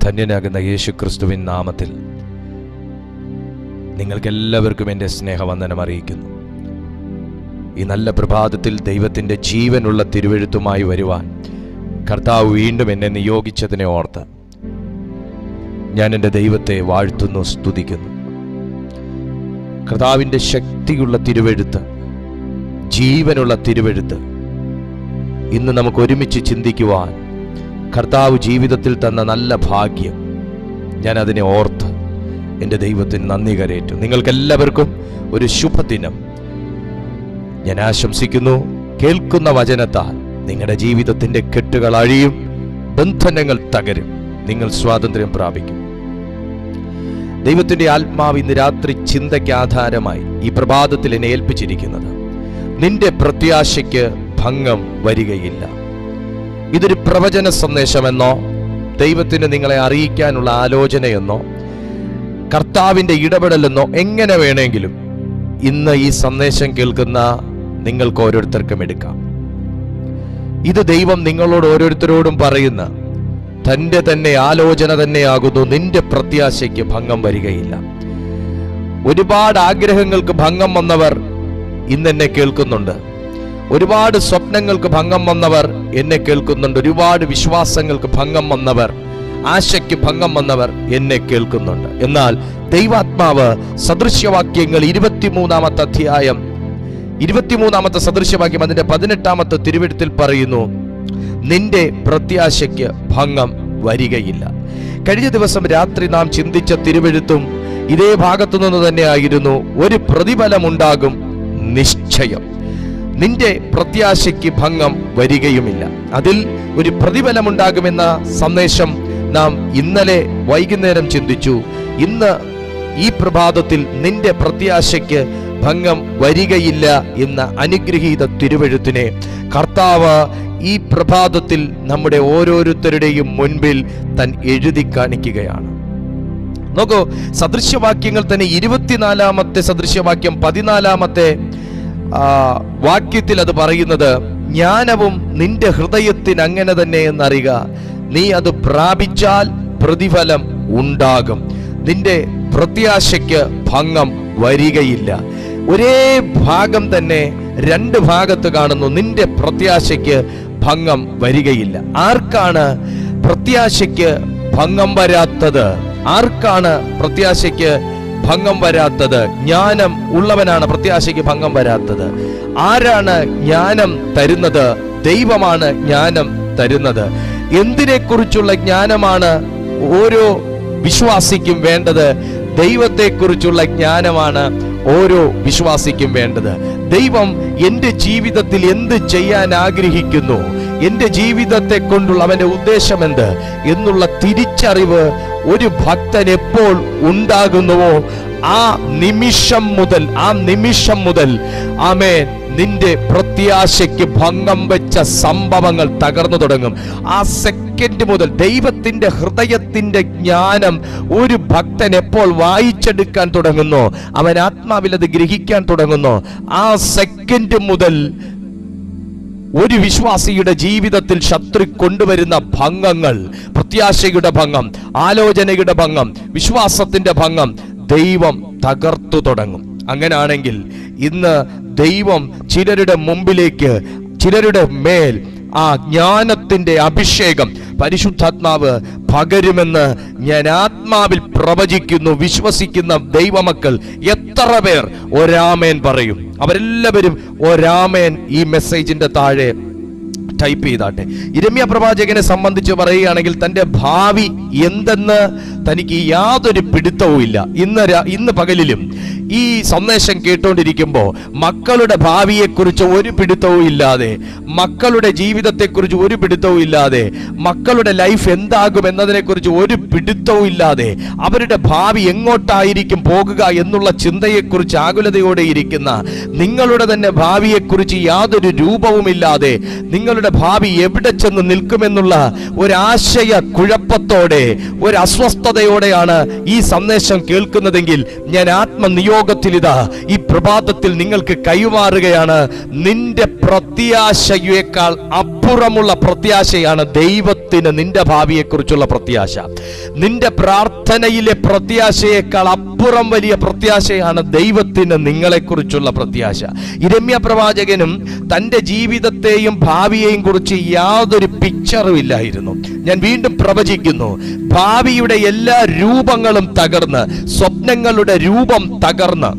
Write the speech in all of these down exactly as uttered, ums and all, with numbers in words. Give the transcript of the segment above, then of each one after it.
ധന്യനാകുന്ന യേശു ക്രിസ്തുവിൻ നാമത്തിൽ നിങ്ങൾക്കെല്ലാവർക്കും എൻ്റെ സ്നേഹവന്ദനം അറിയിക്കുന്നു. ഈ നല്ല പ്രഭാതത്തിൽ ദൈവത്തിൻ്റെ ജീവനുള്ള തിരുവെഴുത്തുമായി വരുവാൻ കർത്താവ് വീണ്ടും എന്നെ നിയോഗിച്ചതിനെ ഓർത്ത് ഞാൻ എൻ്റെ ദൈവത്തെ വാഴ്ത്തുന്നു, സ്തുതിക്കുന്നു. കർത്താവിൻ്റെ ശക്തിയുള്ള തിരുവെഴുത്ത്, ജീവനുള്ള തിരുവെഴുത്ത് ഇന്ന് നമുക്ക് ഒരുമിച്ച് ചിന്തിക്കുവാൻ കർത്താവ് ജീവിതത്തിൽ തന്ന നല്ല ഭാഗ്യം ഞാൻ അതിനെ ഓർത്ത് എൻ്റെ ദൈവത്തിന് നന്ദി കരേറ്റു. നിങ്ങൾക്കെല്ലാവർക്കും ഒരു ശുഭദിനം ഞാൻ ആശംസിക്കുന്നു. കേൾക്കുന്ന വചനത്താൽ നിങ്ങളുടെ ജീവിതത്തിൻ്റെ കെട്ടുകൾ അഴിയും, ബന്ധനങ്ങൾ തകരും, നിങ്ങൾ സ്വാതന്ത്ര്യം പ്രാപിക്കും. ദൈവത്തിൻ്റെ ആത്മാവ് ഇന്ന് രാത്രി ചിന്തയ്ക്ക് ആധാരമായി ഈ പ്രഭാതത്തിൽ എന്നെ ഏൽപ്പിച്ചിരിക്കുന്നത്, നിന്റെ പ്രത്യാശയ്ക്ക് ഭംഗം വരികയില്ല. ഇതൊരു പ്രവചന സന്ദേശമെന്നോ ദൈവത്തിന് നിങ്ങളെ അറിയിക്കാനുള്ള ആലോചനയെന്നോ കർത്താവിൻ്റെ ഇടപെടലെന്നോ എങ്ങനെ വേണമെങ്കിലും ഇന്ന് ഈ സന്ദേശം കേൾക്കുന്ന നിങ്ങൾക്ക് ഓരോരുത്തർക്കും എടുക്കാം. ഇത് ദൈവം നിങ്ങളോട് ഓരോരുത്തരോടും പറയുന്ന തൻ്റെ തന്നെ ആലോചന തന്നെയാകുന്നു. നിന്റെ പ്രത്യാശയ്ക്ക് ഭംഗം വരികയില്ല. ഒരുപാട് ആഗ്രഹങ്ങൾക്ക് ഭംഗം വന്നവർ ഇന്നെന്നെ കേൾക്കുന്നുണ്ട്. ഒരുപാട് സ്വപ്നങ്ങൾക്ക് ഭംഗം വന്നവർ എന്നെ കേൾക്കുന്നുണ്ട്. ഒരുപാട് വിശ്വാസങ്ങൾക്ക് ഭംഗം വന്നവർ, ആശയ്ക്ക് ഭംഗം വന്നവർ എന്നെ കേൾക്കുന്നുണ്ട്. എന്നാൽ ദൈവാത്മാവ് സദൃശ്യവാക്യങ്ങൾ ഇരുപത്തിമൂന്നാമത്തെ അധ്യായം ഇരുപത്തിമൂന്നാമത്തെ സദൃശ്യവാക്യം അതിന്റെ പതിനെട്ടാമത്തെ തിരുവെഴുത്തിൽ പറയുന്നു, നിന്റെ പ്രത്യാശയ്ക്ക് ഭംഗം വരികയില്ല. കഴിഞ്ഞ ദിവസം രാത്രി നാം ചിന്തിച്ച തിരുവെഴുത്തും ഇതേ ഭാഗത്തു നിന്ന് തന്നെയായിരുന്നു. ഒരു പ്രതിഫലമുണ്ടാകും നിശ്ചയം. നിന്റെ പ്രത്യാശയ്ക്ക് ഭംഗം വരികയുമില്ല. അതിൽ ഒരു പ്രതിഫലമുണ്ടാകുമെന്ന സന്ദേശം നാം ഇന്നലെ വൈകുന്നേരം ചിന്തിച്ചു. ഇന്ന് ഈ പ്രഭാതത്തിൽ നിന്റെ പ്രത്യാശയ്ക്ക് ഭംഗം വരികയില്ല എന്ന അനുഗ്രഹീത തിരുവെഴുത്തിനെ കർത്താവ് ഈ പ്രഭാതത്തിൽ നമ്മുടെ ഓരോരുത്തരുടെയും മുൻപിൽ താൻ എഴുതി കാണിക്കുകയാണ്. നോക്കൂ, സദൃശ്യവാക്യങ്ങൾ തന്നെ ഇരുപത്തിനാലാമത്തെ സദൃശ്യവാക്യം പതിനാലാമത്തെ വാക്യത്തിൽ അത് പറയുന്നത്, ജ്ഞാനവും നിന്റെ ഹൃദയത്തിന് അങ്ങനെ തന്നെ എന്നറിയുക, നീ അത് പ്രാപിച്ചാൽ പ്രതിഫലം ഉണ്ടാകും, നിന്റെ പ്രത്യാശയ്ക്ക് ഭംഗം വരികയില്ല. ഒരേ ഭാഗം തന്നെ രണ്ട് ഭാഗത്ത് കാണുന്നു. നിന്റെ പ്രത്യാശയ്ക്ക് ഭംഗം വരികയില്ല. ആർക്കാണ് പ്രത്യാശയ്ക്ക് ഭംഗം വരാത്തത്? ആർക്കാണ് പ്രത്യാശയ്ക്ക് ഭംഗം വരാത്തത്? ജ്ഞാനം ഉള്ളവനാണ് പ്രത്യാശയ്ക്ക് ഭംഗം വരാത്തത്. ആരാണ് ജ്ഞാനം തരുന്നത്? ദൈവമാണ് ജ്ഞാനം തരുന്നത്. എന്തിനെക്കുറിച്ചുള്ള ജ്ഞാനമാണ് ഓരോ വിശ്വാസിക്കും വേണ്ടത്? ദൈവത്തെക്കുറിച്ചുള്ള ജ്ഞാനമാണ് ഓരോ വിശ്വാസിക്കും വേണ്ടത്. ദൈവം എൻ്റെ ജീവിതത്തിൽ എന്ത് ചെയ്യാൻ ആഗ്രഹിക്കുന്നു, എൻ്റെ ജീവിതത്തെ കൊണ്ടുള്ള അവൻ്റെ ഉദ്ദേശം എന്ത് എന്നുള്ള തിരിച്ചറിവ് ഒരു ഭക്തൻ എപ്പോൾ ഉണ്ടാകുന്നുവോ ആ നിമിഷം മുതൽ ആ നിമിഷം മുതൽ ആമേൻ നിന്റെ പ്രത്യാശയ്ക്ക് ഭംഗം വെച്ച സംഭവങ്ങൾ തകർന്നു തുടങ്ങും. ആ സെക്കൻഡ് മുതൽ ദൈവത്തിന്റെ ഹൃദയത്തിന്റെ ജ്ഞാനം ഒരു ഭക്തൻ എപ്പോൾ വായിച്ചെടുക്കാൻ തുടങ്ങുന്നു, അവൻ ആത്മാവിൽ അത് ഗ്രഹിക്കാൻ തുടങ്ങുന്നു, ആ സെക്കൻഡ് മുതൽ ഒരു വിശ്വാസിയുടെ ജീവിതത്തിൽ ശത്രു കൊണ്ടുവരുന്ന ഭംഗങ്ങൾ, പ്രത്യാശയുടെ ഭംഗം, ആലോചനയുടെ ഭംഗം, വിശ്വാസത്തിന്റെ ഭംഗം ദൈവം തകർത്തു തുടങ്ങും. അങ്ങനാണെങ്കിൽ ഇന്ന് ദൈവം ചിലരുടെ മുമ്പിലേക്ക്, ചിലരുടെ മേൽ ആ ജ്ഞാനത്തിന്റെ അഭിഷേകം പരിശുദ്ധാത്മാവ് പകരുമെന്ന് ഞാൻ ആത്മാവിൽ പ്രവചിക്കുന്നു. വിശ്വസിക്കുന്ന ദൈവമക്കൾ എത്ര പേർ ഒരാമേൻ പറയും? അവരെല്ലാവരും ഒരാമേൻ ഈ മെസ്സേജിന്റെ താഴെ ടൈപ്പ് ചെയ്താട്ടെ. യിരെമ്യാ പ്രവാചകനെ സംബന്ധിച്ച് പറയുകയാണെങ്കിൽ തന്റെ ഭാവി എന്തെന്ന് തനിക്ക് യാതൊരു പിടുത്തവും ഇല്ല. ഇന്ന് ഇന്ന് പകലിലും ഈ സന്ദേശം കേട്ടുകൊണ്ടിരിക്കുമ്പോൾ മക്കളുടെ ഭാവിയെക്കുറിച്ച് ഒരു പിടുത്തവും ഇല്ലാതെ, മക്കളുടെ ജീവിതത്തെക്കുറിച്ച് ഒരു പിടുത്തവും ഇല്ലാതെ, മക്കളുടെ ലൈഫ് എന്താകും എന്നതിനെക്കുറിച്ച് ഒരു പിടുത്തവും ഇല്ലാതെ, അവരുടെ ഭാവി എങ്ങോട്ടായിരിക്കും പോകുക എന്നുള്ള ചിന്തയെക്കുറിച്ച് ആകുലതയോടെ ഇരിക്കുന്ന, നിങ്ങളുടെ തന്നെ ഭാവിയെക്കുറിച്ച് യാതൊരു രൂപവുമില്ലാതെ, നിങ്ങളുടെ നിങ്ങളുടെ ഭാവി എവിടെ ചെന്ന് നിൽക്കുമെന്നുള്ള ഒരാശയ കുഴപ്പത്തോടെ, ഒരു അസ്വസ്ഥതയോടെയാണ് ഈ സന്ദേശം കേൾക്കുന്നതെങ്കിൽ ഞാൻ ആത്മനിയോഗത്തിൽ ഇതാ ഈ പ്രഭാതത്തിൽ നിങ്ങൾക്ക് കൈമാറുകയാണ്. നിന്റെ പ്രത്യാശയേക്കാൾ അപ്പുറമുള്ള പ്രത്യാശയാണ് ദൈവത്തിന് നിന്റെ ഭാവിയെക്കുറിച്ചുള്ള പ്രത്യാശ. നിന്റെ പ്രാർത്ഥനയിലെ പ്രത്യാശയേക്കാൾ അപ്പുറം വലിയ പ്രത്യാശയാണ് ദൈവത്തിന് നിങ്ങളെക്കുറിച്ചുള്ള പ്രത്യാശ. യിരെമ്യാ പ്രവാചകനും തന്റെ ജീവിതത്തെയും ഭാവിയെയും കുറിച്ച് യാതൊരു പിക്ചറും ഇല്ലായിരുന്നു. ഞാൻ വീണ്ടും പ്രവചിക്കുന്നു, ഭാവിയുടെ എല്ലാ രൂപങ്ങളും തകർന്ന്, സ്വപ്നങ്ങളുടെ രൂപം തകർന്ന്,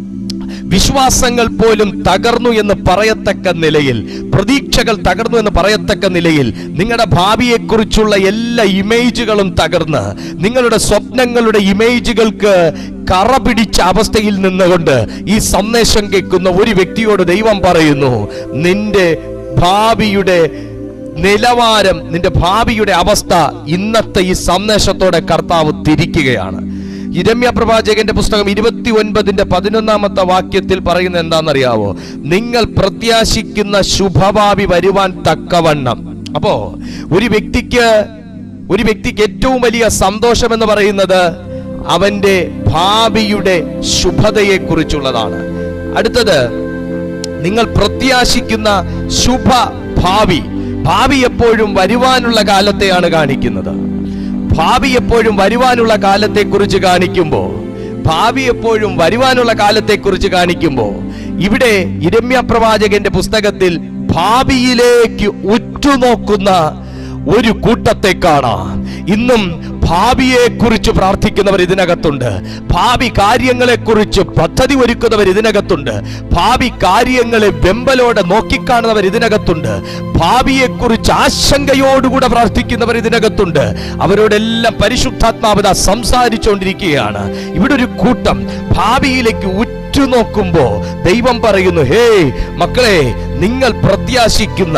വിശ്വാസങ്ങൾ പോലും തകർന്നു എന്ന് പറയത്തക്ക നിലയിൽ, പ്രതീക്ഷകൾ തകർന്നു എന്ന് പറയത്തക്ക നിലയിൽ, നിങ്ങളുടെ ഭാവിയെക്കുറിച്ചുള്ള എല്ലാ ഇമേജുകളും തകർന്ന്, നിങ്ങളുടെ സ്വപ്നങ്ങളുടെ ഇമേജുകൾക്ക് കറ പിടിച്ച അവസ്ഥയിൽ നിന്നുകൊണ്ട് ഈ സന്ദേശം കേൾക്കുന്ന ഒരു വ്യക്തിയോട് ദൈവം പറയുന്നു, നിന്റെ ഭാവിയുടെ നിലവാരം, നിന്റെ ഭാവിയുടെ അവസ്ഥ ഇന്നത്തെ ഈ സന്ദേശത്തോടെ കർത്താവ് തിരിക്കുകയാണ്. യിരെമ്യാ പ്രവാചകന്റെ പുസ്തകം ഇരുപത്തി ഒൻപതിന്റെ പതിനൊന്നാമത്തെ വാക്യത്തിൽ പറയുന്ന എന്താണെന്നറിയാവോ? നിങ്ങൾ പ്രത്യാശിക്കുന്ന ശുഭഭാവി വരുവാൻ തക്കവണ്ണം. അപ്പോ ഒരു വ്യക്തിക്ക് ഒരു വ്യക്തിക്ക് ഏറ്റവും വലിയ സന്തോഷം എന്ന് പറയുന്നത് അവന്റെ ഭാവിയുടെ ശുഭതയെ കുറിച്ചുള്ളതാണ്. അടുത്തത്, നിങ്ങൾ പ്രത്യാശിക്കുന്ന ശുഭഭാവി. ഭാവി എപ്പോഴും വരുവാനുള്ള കാലത്തെയാണ് കാണിക്കുന്നത്. ഭാവി എപ്പോഴും വരുവാനുള്ള കാലത്തെ കുറിച്ച് കാണിക്കുമ്പോ ഭാവി എപ്പോഴും വരുവാനുള്ള കാലത്തെ കുറിച്ച് കാണിക്കുമ്പോ ഇവിടെ യിരെമ്യാ പ്രവാചകന്റെ പുസ്തകത്തിൽ ഭാവിയിലേക്ക് ഉറ്റുനോക്കുന്ന ഒരു കൂട്ടത്തെ കാണാം. ഇന്നും ഭാവിയെ കുറിച്ച് പ്രാർത്ഥിക്കുന്നവർ ഇതിനകത്തുണ്ട്. ഭാവി കാര്യങ്ങളെ കുറിച്ച് പദ്ധതി ഒരുക്കുന്നവർ ഇതിനകത്തുണ്ട്. ഭാവി കാര്യങ്ങളെ വെമ്പലോടെ നോക്കിക്കാണുന്നവർ ഇതിനകത്തുണ്ട്. ഭാവിയെ കുറിച്ച് ആശങ്കയോടുകൂടെ പ്രാർത്ഥിക്കുന്നവർ ഇതിനകത്തുണ്ട്. അവരോടെല്ലാം പരിശുദ്ധാത്മാവ് സംസാരിച്ചുകൊണ്ടിരിക്കുകയാണ്. ഇവിടെ ഒരു കൂട്ടം ഭാവിയിലേക്ക് ഉറ്റുനോക്കുമ്പോ ദൈവം പറയുന്നു, ഹേ മക്കളെ, നിങ്ങൾ പ്രത്യാശിക്കുന്ന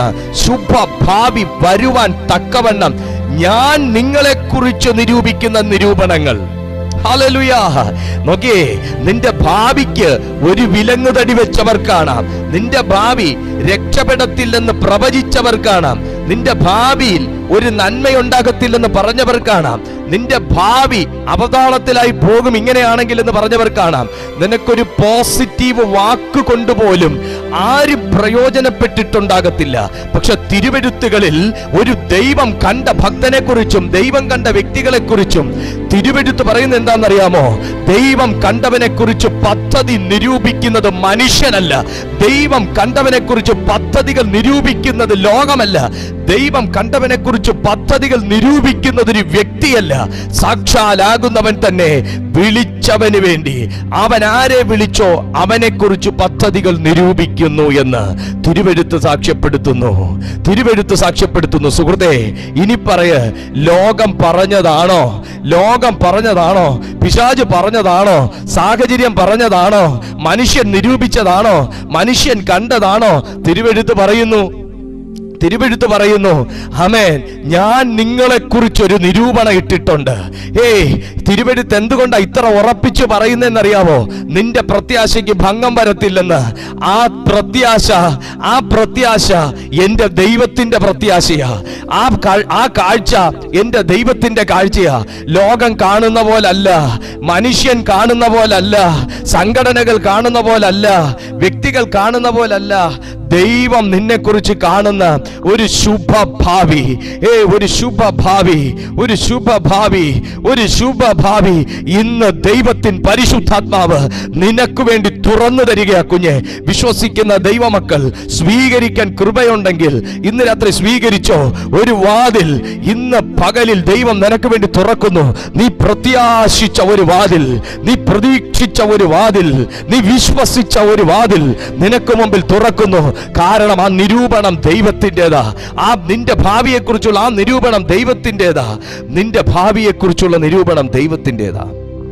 ശുഭഭാവി വരുവാൻ തക്കവണ്ണം ഞാൻ നിങ്ങളെ കുറിച്ച് നിരൂപിക്കുന്ന നിരൂപണങ്ങൾ. ഹല്ലേലൂയ. നോക്കിയേ, നിന്റെ ഭാവിക്ക് ഒരു വിലങ്ങ് തടി വെച്ചവർ കാണാം. നിന്റെ ഭാവി രക്ഷപ്പെടത്തില്ലെന്ന് പ്രവചിച്ചവർ കാണാം. നിന്റെ ഭാവിയിൽ ഒരു നന്മയുണ്ടാകത്തില്ലെന്ന് പറഞ്ഞവർ കാണാം. നിന്റെ ഭാവി അവതാളത്തിലായി പോകും ഇങ്ങനെയാണെങ്കിൽ എന്ന് പറഞ്ഞവർ കാണാം. നിനക്കൊരു പോസിറ്റീവ് വാക്ക് കൊണ്ടുപോലും ആരും പ്രയോജനപ്പെട്ടിട്ടുണ്ടാകത്തില്ല. പക്ഷെ തിരുവെഴുത്തുകളിൽ ഒരു ദൈവം കണ്ട ഭക്തനെ കുറിച്ചും ദൈവം കണ്ട വ്യക്തികളെ കുറിച്ചും തിരുവെഴുത്ത് പറയുന്നത് എന്താണെന്നറിയാമോ? ദൈവം കണ്ടവനെ കുറിച്ച് പദ്ധതി നിരൂപിക്കുന്നത് മനുഷ്യനല്ല. ദൈവം കണ്ടവനെ കുറിച്ച് പദ്ധതികൾ നിരൂപിക്കുന്നത് ലോകമല്ല. ദൈവം കണ്ടവനെ കുറിച്ച് പദ്ധതികൾ നിരൂപിക്കുന്നത് ഒരു വ്യക്തിയല്ല, സാക്ഷാലാകുന്നവൻ തന്നെ. വിളിച്ചവന് വേണ്ടി അവൻ ആരെ വിളിച്ചോ അവനെ കുറിച്ച് പദ്ധതികൾ നിരൂപിക്കുന്നു എന്ന് തിരുവെഴുത്ത് സാക്ഷ്യപ്പെടുത്തുന്നു. തിരുവെഴുത്ത് സാക്ഷ്യപ്പെടുത്തുന്നു. സുഹൃത്തേ, ഇനി പറയ, ലോകം പറഞ്ഞതാണോ? ലോകം പറഞ്ഞതാണോ? പിശാച് പറഞ്ഞതാണോ? സാഹചര്യം പറഞ്ഞതാണോ? മനുഷ്യൻ നിരൂപിച്ചതാണോ? മനുഷ്യൻ കണ്ടതാണോ? തിരുവെഴുത്ത് പറയുന്നു തിരുവെഴുത്ത് പറയുന്നു ആമേൻ, ഞാൻ നിങ്ങളെ കുറിച്ചൊരു നിരൂപണം ഇട്ടിട്ടുണ്ട്. ഏയ്, തിരുവെഴുത്ത് എന്തുകൊണ്ടാ ഇത്ര ഉറപ്പിച്ചു പറയുന്നതെന്നറിയാമോ? നിന്റെ പ്രത്യാശയ്ക്ക് ഭംഗം വരത്തില്ലെന്ന്. ആ പ്രത്യാശ ആ പ്രത്യാശ എന്റെ ദൈവത്തിന്റെ പ്രത്യാശയാ. ആ ആ കാഴ്ച എന്റെ ദൈവത്തിന്റെ കാഴ്ചയാ. ലോകം കാണുന്ന പോലല്ല, മനുഷ്യൻ കാണുന്ന പോലല്ല, സംഘടനകൾ കാണുന്ന പോലല്ല, വ്യക്തികൾ കാണുന്ന പോലല്ല. ദൈവം നിന്നെ കുറിച്ച് കാണുന്ന ഒരു ശുഭഭാവി, ഏ ഒരു ശുഭഭാവി, ഒരു ശുഭഭാവി, ഒരു ശുഭഭാവി ഇന്ന് ദൈവത്തിൻ പരിശുദ്ധാത്മാവ് നിനക്ക് വേണ്ടി തുറന്നു തരികയാ. കുഞ്ഞെ, വിശ്വസിക്കുന്ന ദൈവമക്കൾ സ്വീകരിക്കാൻ കൃപയുണ്ടെങ്കിൽ ഇന്ന് രാത്രി സ്വീകരിച്ചോ. ഒരു വാതിൽ ഇന്ന് പകലിൽ ദൈവം നിനക്ക് വേണ്ടി തുറക്കുന്നു. നീ പ്രത്യാശിച്ച ഒരു വാതിൽ, നീ പ്രതീക്ഷിച്ച ഒരു വാതിൽ, നീ വിശ്വസിച്ച ഒരു വാതിൽ നിനക്ക് മുമ്പിൽ തുറക്കുന്നു. കാരണം ആ നിരൂപണം ദൈവത്തിൻ്റെതാ. ആ നിന്റെ ഭാവിയെക്കുറിച്ചുള്ള ആ നിരൂപണം ദൈവത്തിൻ്റെതാ. നിന്റെ ഭാവിയെക്കുറിച്ചുള്ള നിരൂപണം ദൈവത്തിൻ്റെതാ.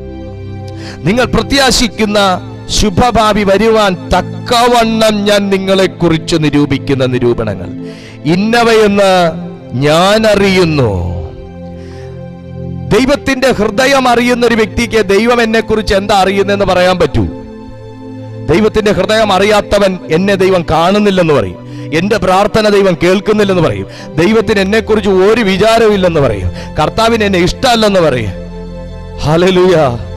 നിങ്ങൾ പ്രത്യാശിക്കുന്ന ശുഭഭാവി വരുവാൻ തക്കവണ്ണം ഞാൻ നിങ്ങളെ കുറിച്ച് നിരൂപിക്കുന്ന നിരൂപണങ്ങൾ ഇന്നവയെന്ന് ഞാൻ അറിയുന്നു. ദൈവത്തിന്റെ ഹൃദയം അറിയുന്ന ഒരു വ്യക്തിക്ക് ദൈവം എന്നെ കുറിച്ച് എന്താ അറിയുന്നതെന്ന് പറയാൻ പറ്റൂ? ദൈവത്തിന്റെ ഹൃദയം അറിയാത്തവൻ എന്നെ ദൈവം കാണുന്നില്ലെന്ന് പറയും. എൻ്റെ പ്രാർത്ഥന ദൈവം കേൾക്കുന്നില്ലെന്ന് പറയും. ദൈവത്തിന് എന്നെക്കുറിച്ച് ഒരു വിചാരവും ഇല്ലെന്ന് പറയും. കർത്താവിന് എന്നെ ഇഷ്ടമല്ലെന്ന് പറയും. ഹല്ലേലൂയ,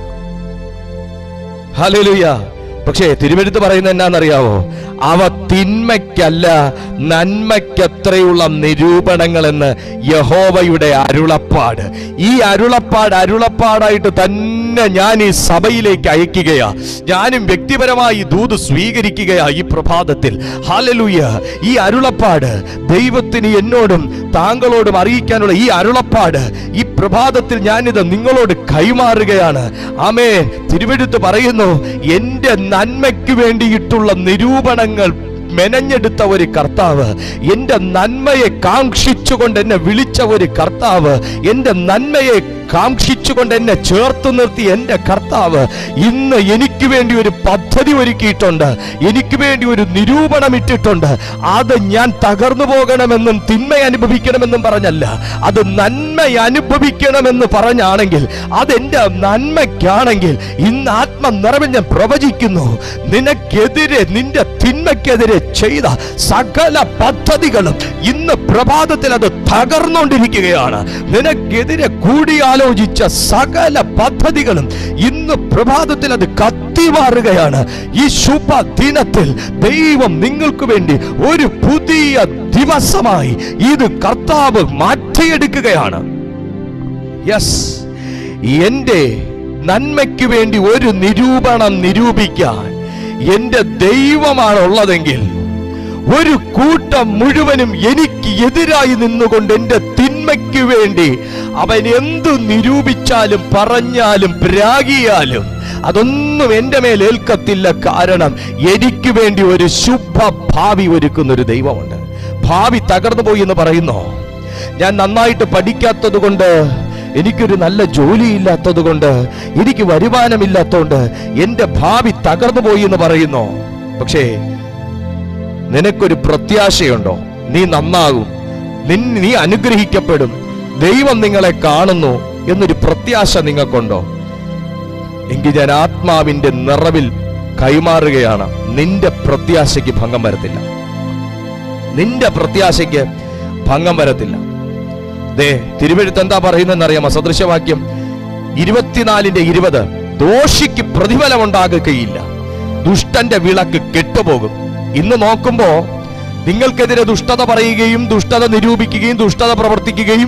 ഹല്ലേലൂയ. പക്ഷേ തിരുവെഴുത്ത് പറയുന്നത് എന്നാന്നറിയാവോ? അവ തിന്മയ്ക്കല്ല നന്മയ്ക്കത്രയുള്ള നിരൂപണങ്ങളെന്ന് യഹോവയുടെ അരുളപ്പാട്. ഈ അരുളപ്പാട് അരുളപ്പാടായിട്ട് തന്നെ ഞാൻ ഈ സഭയിലേക്ക് അയക്കുകയാ. ഞാനും വ്യക്തിപരമായി ദൂത് സ്വീകരിക്കുകയാ ഈ പ്രഭാതത്തിൽ. ഹല്ലേലൂയ. ഈ അരുളപ്പാട് ദൈവത്തിന് എന്നോടും താങ്കളോടും അറിയിക്കാനുള്ള ഈ അരുളപ്പാട് ഈ പ്രഭാതത്തിൽ ഞാനിത് നിങ്ങളോട് കൈമാറുകയാണ്. ആമേൻ. തിരുവെഴുത്ത് പറയുന്നു, എൻ്റെ നന്മയ്ക്ക് വേണ്ടിയിട്ടുള്ള നിരൂപണങ്ങൾ മെനഞ്ഞെടുത്ത ഒരു കർത്താവ്, എൻ്റെ നന്മയെ കാക്ഷിച്ചുകൊണ്ട് എന്നെ വിളിച്ച ഒരു കർത്താവ്, എൻ്റെ നന്മയെ കാക്ഷിച്ചുകൊണ്ട് എന്നെ ചേർത്ത് നിർത്തി എൻ്റെ കർത്താവ് ഇന്ന് എനിക്ക് വേണ്ടി ഒരു പദ്ധതി ഒരുക്കിയിട്ടുണ്ട്. എനിക്ക് വേണ്ടി ഒരു നിരൂപണം ഇട്ടിട്ടുണ്ട്. അത് ഞാൻ തകർന്നു പോകണമെന്നും തിന്മ അനുഭവിക്കണമെന്നും പറഞ്ഞല്ല, അത് നന്മ അനുഭവിക്കണമെന്ന് പറഞ്ഞാണെങ്കിൽ, അതെൻ്റെ നന്മയ്ക്കാണെങ്കിൽ ഇന്ന് ആത്മനിറവിൽ ഞാൻ പ്രവചിക്കുന്നു, നിനക്കെതിരെ നിന്റെ തിന്മയ്ക്കെതിരെ ചെയ്ത സകല പദ്ധതികളും ഇന്ന് പ്രഭാതത്തിൽ അത് തകർന്നുകൊണ്ടിരിക്കുകയാണ്. നിനക്കെതിരെ കൂടിയാലോചിച്ച സകല പദ്ധതികളും ഇന്ന് പ്രഭാതത്തിൽ അത് കത്തിമാറുകയാണ്. ഈ ശുഭ ദിനത്തിൽ ദൈവം നിങ്ങൾക്ക് വേണ്ടി ഒരു പുതിയ ദിവസമായി ഇത് കർത്താവ് മാറ്റിയെടുക്കുകയാണ്. യെസ്, എൻ്റെ നന്മയ്ക്ക് വേണ്ടി ഒരു നിരൂപണം നിരൂപിക്കാൻ എൻ്റെ ദൈവമാണ് ഉള്ളതെങ്കിൽ, ഒരു കൂട്ടം മുഴുവനും എനിക്ക് എതിരായി നിന്നുകൊണ്ട് എൻ്റെ തിന്മയ്ക്ക് വേണ്ടി അവൻ എന്തു നിരൂപിച്ചാലും പറഞ്ഞാലും പ്രാഗിയാലും അതൊന്നും എൻ്റെ മേൽ ഏൽക്കത്തില്ല. കാരണം എനിക്ക് വേണ്ടി ഒരു ശുഭ ഭാവി ഒരുക്കുന്നൊരു ദൈവമുണ്ട്. ഭാവി തകർന്നു പോയി എന്ന് പറയുന്നോ? ഞാൻ നന്നായിട്ട് പഠിക്കാത്തത് കൊണ്ട്, എനിക്കൊരു നല്ല ജോലി ഇല്ലാത്തത് കൊണ്ട്, എനിക്ക് വരുമാനമില്ലാത്തതുകൊണ്ട് എൻ്റെ ഭാവി തകർന്നു പോയി എന്ന് പറയുന്നോ? പക്ഷേ നിനക്കൊരു പ്രത്യാശയുണ്ടോ? നീ നന്നാകും, നീ അനുഗ്രഹിക്കപ്പെടും, ദൈവം നിങ്ങളെ കാണുന്നു എന്നൊരു പ്രത്യാശ നിങ്ങൾക്കുണ്ടോ? എങ്കിൽ ഞാൻ ആത്മാവിന്റെ നിറവിൽ കൈമാറുകയാണ്. നിന്റെ പ്രത്യാശയ്ക്ക് ഭംഗം വരത്തില്ല. നിന്റെ പ്രത്യാശയ്ക്ക് ഭംഗം വരത്തില്ല. ദേ തിരുവെഴുത്ത് എന്താ പറയുന്നതെന്നറിയാമോ? സദൃശവാക്യം ഇരുപത്തിനാലിന്റെ ഇരുപത്, ദോഷിക്ക് പ്രതിഫലം ഉണ്ടാകുകയില്ല, ദുഷ്ടന്റെ വിളക്ക് കെട്ടുപോകും. ഇന്ന് നോക്കുമ്പോ നിങ്ങൾക്കെതിരെ ദുഷ്ടത പറയുകയും ദുഷ്ടത നിരൂപിക്കുകയും ദുഷ്ടത പ്രവർത്തിക്കുകയും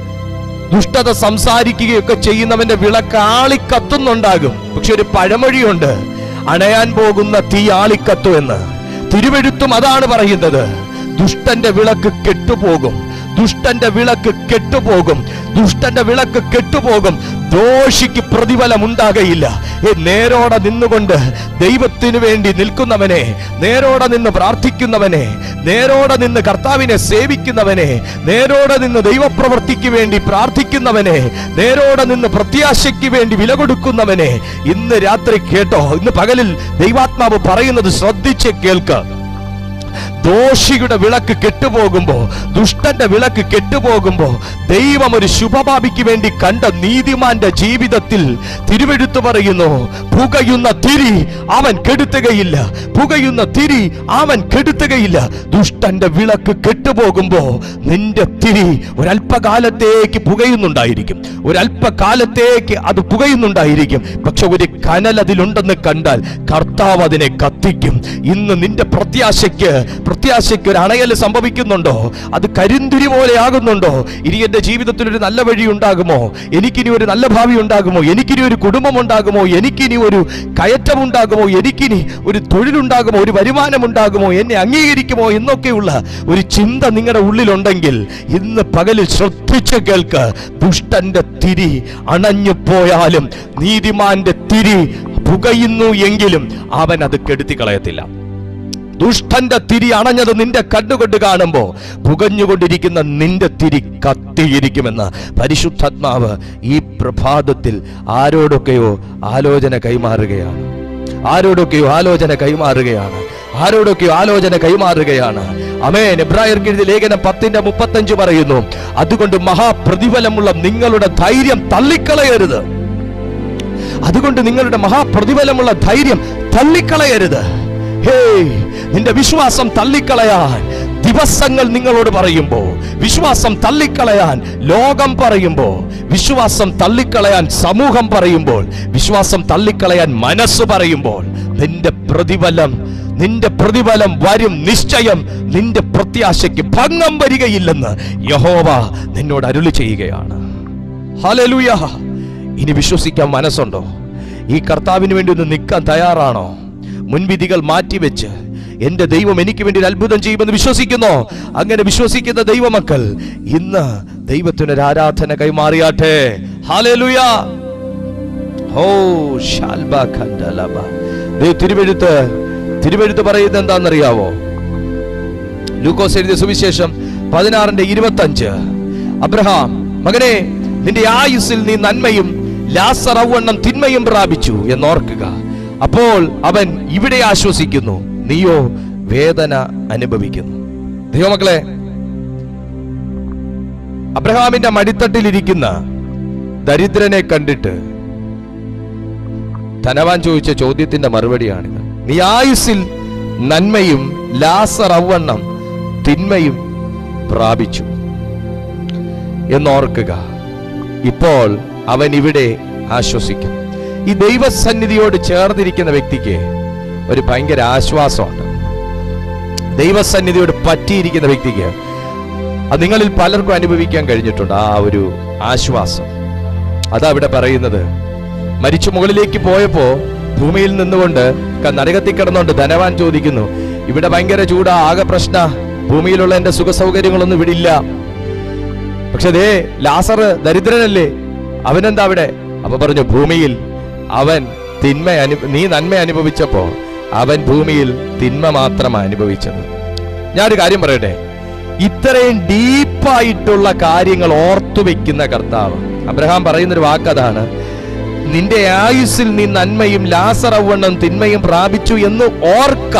ദുഷ്ടത സംസാരിക്കുകയും ഒക്കെ ചെയ്യുന്നവന്റെ വിളക്ക് ആളിക്കത്തുന്നുണ്ടാകും. പക്ഷെ ഒരു പഴമൊഴിയുണ്ട്, അണയാൻ പോകുന്ന തീ ആളിക്കത്തു എന്ന്. തിരുവെഴുത്തും അതാണ് പറയുന്നത്. ദുഷ്ടന്റെ വിളക്ക് കെട്ടുപോകും, ദുഷ്ടന്റെ വിളക്ക് കെട്ടുപോകും, ദുഷ്ടന്റെ വിളക്ക് കെട്ടുപോകും, ദോഷിക്ക് പ്രതിഫലം ഉണ്ടാകയില്ല. നേരോടെ നിന്നുകൊണ്ട് ദൈവത്തിനു വേണ്ടി നിൽക്കുന്നവനെ, നേരോടെ നിന്ന് പ്രാർത്ഥിക്കുന്നവനെ, നേരോടെ നിന്ന് കർത്താവിനെ സേവിക്കുന്നവനെ, നേരോടെ നിന്ന് ദൈവപ്രവൃത്തിക്ക് വേണ്ടി പ്രാർത്ഥിക്കുന്നവനെ, നേരോടെ നിന്ന് പ്രത്യാശയ്ക്ക് വേണ്ടി വില കൊടുക്കുന്നവനെ, ഇന്ന് രാത്രി കേട്ടോ, ഇന്ന് പകലിൽ ദൈവാത്മാവ് പറയുന്നത് ശ്രദ്ധിച്ച് കേൾക്ക. ദോഷിയുടെ വിളക്ക് കെട്ടുപോകുമ്പോ, ദുഷ്ടന്റെ വിളക്ക് കെട്ടുപോകുമ്പോ, ദൈവം ഒരു ശുഭഭാവിക്ക് വേണ്ടി കണ്ട നീതിമാന്റെ ജീവിതത്തിൽ തിരുവെഴുത്ത് പറയുന്നു, പുകയുന്ന തിരി അവൻ കെടുത്തുകയില്ല, പുകയുന്ന തിരി അവൻ കെടുത്തുകയില്ല. ദുഷ്ടന്റെ വിളക്ക് കെട്ടുപോകുമ്പോ നിന്റെ തിരി ഒരല്പകാലത്തേക്ക് പുകയുന്നുണ്ടായിരിക്കും, ഒരല്പകാലത്തേക്ക് അത് പുകയുന്നുണ്ടായിരിക്കും. പക്ഷെ ഒരു കനൽ അതിലുണ്ടെന്ന് കണ്ടാൽ കർത്താവ് അതിനെ കത്തിക്കും. ഇന്ന് നിന്റെ പ്രത്യാശയ്ക്ക് പ്രത്യാശയ്ക്ക് ഒരു അണയൽ സംഭവിക്കുന്നുണ്ടോ? അത് കരിന്തിരി പോലെ ആകുന്നുണ്ടോ? ഇനി എന്റെ ജീവിതത്തിൽ ഒരു നല്ല വഴി ഉണ്ടാകുമോ? എനിക്കിനി ഒരു നല്ല ഭാവി ഉണ്ടാകുമോ? എനിക്കിനി ഒരു കുടുംബം ഉണ്ടാകുമോ? എനിക്കിനി ഒരു കയറ്റം ഉണ്ടാകുമോ? എനിക്കിനി ഒരു തൊഴിലുണ്ടാകുമോ? ഒരു വരുമാനം ഉണ്ടാകുമോ? എന്നെ അംഗീകരിക്കുമോ? എന്നൊക്കെയുള്ള ഒരു ചിന്ത നിങ്ങളുടെ ഉള്ളിലുണ്ടെങ്കിൽ ഇന്ന് പകലിൽ ശ്രദ്ധിച്ച് കേൾക്ക്. ദുഷ്ടന്റെ തിരി അണഞ്ഞു പോയാലും നീതിമാന്റെ തിരി പുകയുന്നു എങ്കിലും അവൻ അത് കെടുത്തി കളയത്തില്ല. ദുഷ്ടന്റെ തിരി അണഞ്ഞത് നിന്റെ കണ്ണുകൊണ്ട് കാണുമ്പോ പുകഞ്ഞുകൊണ്ടിരിക്കുന്ന നിന്റെ തിരി കത്തിയിരിക്കുമെന്ന് പരിശുദ്ധാത്മാവ് ഈ പ്രഭാതത്തിൽ ആരോടൊക്കെയോ ആലോചന കൈമാറുകയാണ്. ആരോടൊക്കെയോ ആലോചന കൈമാറുകയാണ്. ആരോടൊക്കെയോ ആലോചന കൈമാറുകയാണ്. ആമേൻ. എബ്രായർക്ക് എഴുതിയ ലേഖനം പത്തിന്റെ മുപ്പത്തഞ്ച് പറയുന്നു, അതുകൊണ്ട് മഹാപ്രതിഫലമുള്ള നിങ്ങളുടെ ധൈര്യം തള്ളിക്കളയരുത്. അതുകൊണ്ട് നിങ്ങളുടെ മഹാപ്രതിഫലമുള്ള ധൈര്യം തള്ളിക്കളയരുത്. ഹേ, നിന്റെ വിശ്വാസം തള്ളിക്കളയാൻ ദിവസങ്ങൾ നിങ്ങളോട് പറയുമ്പോൾ, വിശ്വാസം തള്ളിക്കളയാൻ ലോകം പറയുമ്പോൾ, വിശ്വാസം തള്ളിക്കളയാൻ സമൂഹം പറയുമ്പോൾ, വിശ്വാസം തള്ളിക്കളയാൻ മനസ്സ് പറയുമ്പോൾ, നിന്റെ പ്രതിഫലം നിന്റെ പ്രതിഫലം വരും നിശ്ചയം. നിന്റെ പ്രത്യാശയ്ക്ക് ഭംഗം വരികയില്ലെന്ന് യഹോവ നിന്നോട് അരുളി ചെയ്യുകയാണ്. ഹല്ലേലൂയ. ഇനി വിശ്വസിക്കാൻ മനസ്സുണ്ടോ? ഈ കർത്താവിന് വേണ്ടി ഒന്ന് നിൽക്കാൻ തയ്യാറാണോ? മുൻവിധികൾ മാറ്റിവെച്ച് എന്റെ ദൈവം എനിക്ക് വേണ്ടി ഒരു അത്ഭുതം ചെയ്യുമെന്ന് വിശ്വസിക്കുന്നോ? അങ്ങനെ വിശ്വസിക്കുന്ന ദൈവമക്കൾ ഇന്ന് ദൈവത്തിനൊരു ആരാധന കൈമാറിയാട്ടെ. ഹല്ലേലൂയ. ഓ ശാൽബ ഖണ്ഡലബ. തിരുവെഴുത്ത് തിരുവെഴുത്ത് പറയുന്നത് എന്താണെന്നറിയാവോ? ലൂക്കോസ് എഴുതിയ സുവിശേഷം പതിനാറിന്റെ ഇരുപത്തി അഞ്ച്. അബ്രഹാം, മകനെ, നിന്റെ ആയുസ്സിൽ നീ നന്മയും ലാസർ ഔവണ്ണം തിന്മയും പ്രാപിച്ചു എന്നോർക്കുക. അപ്പോൾ അവൻ ഇവിടെ ആശ്വസിക്കുന്നു, നീയോ വേദന അനുഭവിക്കുന്നു. ദൈവമക്കളെ, അബ്രഹാമിന്റെ മടിത്തട്ടിലിരിക്കുന്ന ദരിദ്രനെ കണ്ടിട്ട് ധനവാൻ ചോദിച്ച ചോദ്യത്തിന്റെ മറുപടിയാണിത്. നീ ആയുസ്സിൽ നന്മയും ലാസർ ഔവണ്ണം തിന്മയും പ്രാപിച്ചു എന്നോർക്കുക. ഇപ്പോൾ അവൻ ഇവിടെ ആശ്വസിക്കും. ഈ ദൈവസന്നിധിയോട് ചേർന്നിരിക്കുന്ന വ്യക്തിക്ക് ഒരു ഭയങ്കര ആശ്വാസമുണ്ട്. ദൈവസന്നിധിയോട് പറ്റിയിരിക്കുന്ന വ്യക്തിക്ക് അത് നിങ്ങളിൽ പലർക്കും അനുഭവിക്കാൻ കഴിഞ്ഞിട്ടുണ്ട്. ആ ഒരു ആശ്വാസം അതാ ഇവിടെ പറയുന്നത്. മരിച്ചു മുകളിലേക്ക് പോയപ്പോ ഭൂമിയിൽ നിന്നുകൊണ്ട് നരകത്തിൽ കിടന്നുകൊണ്ട് ധനവാൻ ചോദിക്കുന്നു, ഇവിടെ ഭയങ്കര ചൂടാ, ആകെ പ്രശ്ന, ഭൂമിയിലുള്ള എന്റെ സുഖ സൗകര്യങ്ങളൊന്നും ഇവിടെ ഇല്ല. പക്ഷെ ദേ ലാസർ ദരിദ്രനല്ലേ, അവനെന്താ അവിടെ? അപ്പൊ പറഞ്ഞു, ഭൂമിയിൽ അവൻ തിന്മ അനു നീ നന്മ അനുഭവിച്ചപ്പോ അവൻ ഭൂമിയിൽ തിന്മ മാത്രമാണ് അനുഭവിച്ചത്. ഞാനൊരു കാര്യം പറയട്ടെ, ഇത്രയും ഡീപ്പായിട്ടുള്ള കാര്യങ്ങൾ ഓർത്തു വെക്കുന്ന കർത്താവ്. അബ്രഹാം പറയുന്നൊരു വാക്കതാണ്, നിന്റെ ആയുസ്സിൽ നീ നന്മയും ലാസർ ഔവണ്ണം തിന്മയും പ്രാപിച്ചു എന്ന് ഓർക്ക.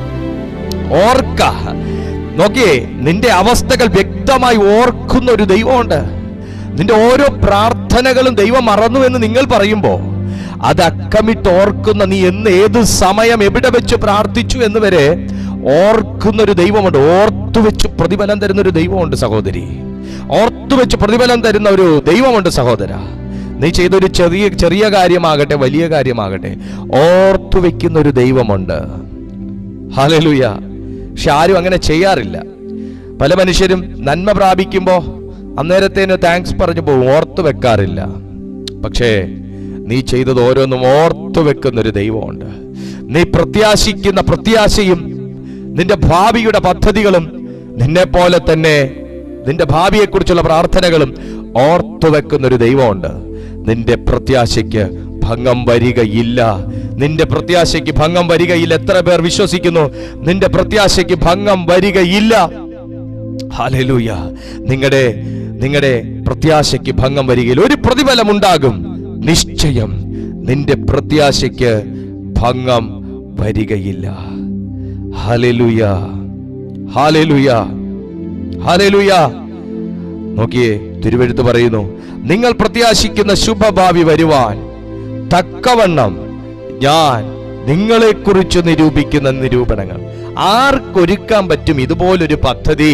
ഓർക്ക. നോക്കിയേ, നിന്റെ അവസ്ഥകൾ വ്യക്തമായി ഓർക്കുന്ന ഒരു ദൈവമുണ്ട്. നിന്റെ ഓരോ പ്രാർത്ഥനകളും ദൈവം മറന്നു എന്ന് നിങ്ങൾ പറയുമ്പോ അത് അക്കമിട്ട് ഓർക്കുന്ന, നീ എന്ന് ഏത് സമയം എവിടെ വെച്ച് പ്രാർത്ഥിച്ചു എന്ന് വരെ ഓർക്കുന്ന ഒരു ദൈവമുണ്ട്. ഓർത്തു വെച്ച് പ്രതിഫലം തരുന്ന ഒരു ദൈവമുണ്ട് സഹോദരി. ഓർത്തു വെച്ച് പ്രതിഫലം തരുന്ന ഒരു ദൈവമുണ്ട് സഹോദര. നീ ചെയ്തൊരു ചെറിയ ചെറിയ കാര്യമാകട്ടെ വലിയ കാര്യമാകട്ടെ, ഓർത്തു വെക്കുന്ന ഒരു ദൈവമുണ്ട്. ഹല്ലേലൂയ. പക്ഷെ ആരും അങ്ങനെ ചെയ്യാറില്ല. പല മനുഷ്യരും നന്മ പ്രാപിക്കുമ്പോ അന്നേരത്തേന് താങ്ക്സ് പറഞ്ഞു പോകും, ഓർത്തു വെക്കാറില്ല. പക്ഷേ നീ ചെയ്തത് ഓരോന്നും ഓർത്തു വെക്കുന്നൊരു ദൈവമുണ്ട്. നീ പ്രത്യാശിക്കുന്ന പ്രത്യാശയും നിന്റെ ഭാവിയുടെ പദ്ധതികളും നിന്നെ പോലെ തന്നെ നിന്റെ ഭാവിയെക്കുറിച്ചുള്ള പ്രാർത്ഥനകളും ഓർത്തു വെക്കുന്നൊരു ദൈവമുണ്ട്. നിന്റെ പ്രത്യാശയ്ക്ക് ഭംഗം വരികയില്ല. നിന്റെ പ്രത്യാശയ്ക്ക് ഭംഗം വരികയില്ല. എത്ര പേർ വിശ്വസിക്കുന്നു? നിന്റെ പ്രത്യാശയ്ക്ക് ഭംഗം വരികയില്ല. ഹല്ലേലൂയ. നിങ്ങളുടെ നിങ്ങളുടെ പ്രത്യാശയ്ക്ക് ഭംഗം വരികയില്ല. ഒരു പ്രതിഫലം ഉണ്ടാകും നിശ്ചയം. നിന്റെ പ്രത്യാശയ്ക്ക് ഭംഗം വരികയില്ല. ഹല്ലേലൂയ. ഹല്ലേലൂയ. ഹല്ലേലൂയ. നോക്കിയേ, തിരുവെഴുത്ത് പറയുന്നു, നിങ്ങൾ പ്രത്യാശിക്കുന്ന ശുഭഭാവി വരുവാൻ തക്കവണ്ണം ഞാൻ നിങ്ങളെ കുറിച്ച് നിരൂപിക്കുന്ന നിരൂപണങ്ങൾ. ആർക്കൊരുക്കാൻ പറ്റും ഇതുപോലൊരു പദ്ധതി?